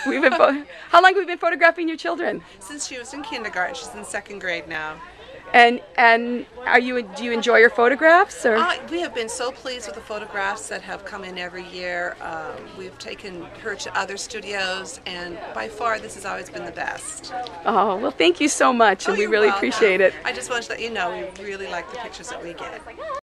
How long have we been photographing your children? Since she was in kindergarten. She's in second grade now. And do you enjoy your photographs? Or? We have been so pleased with the photographs that have come in every year. We've taken her to other studios, and by far this has always been the best. Oh, well, thank you so much, and we really appreciate it. I just wanted to let you know we really like the pictures that we get.